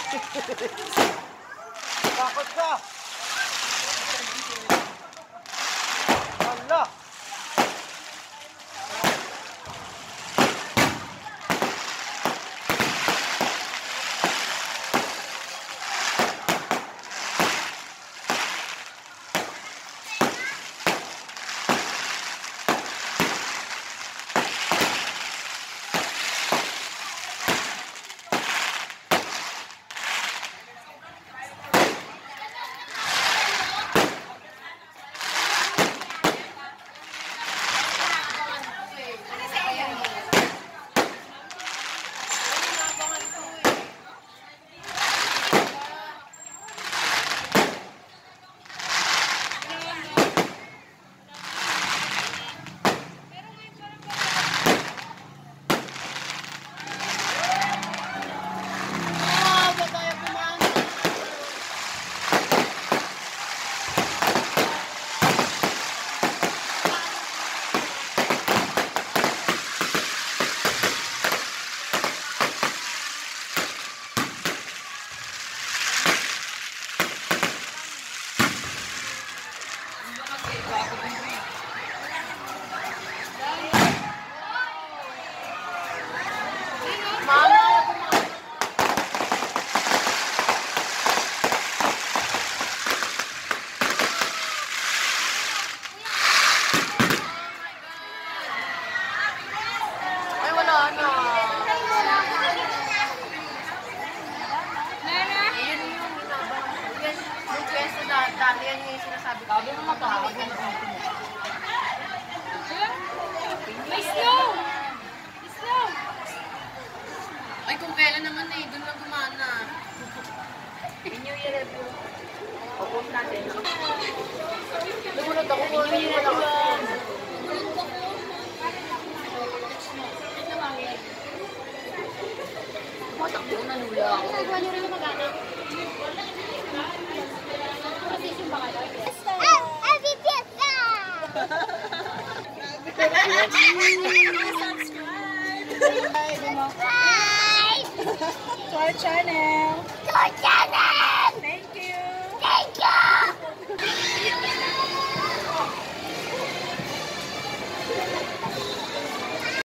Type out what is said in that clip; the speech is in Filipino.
Takot ka! Hala! Dati yan yung sinasabi ko. Sabi mo makakabot na may snow! Snow! Ay, kung kailan naman eh. Doon lang gumana. New Year review. Pag-off natin. Lumunod ako. New Year review. Matakbo na nula ako. Nagawa niyo rin mag-ana. Subscribe to our channel.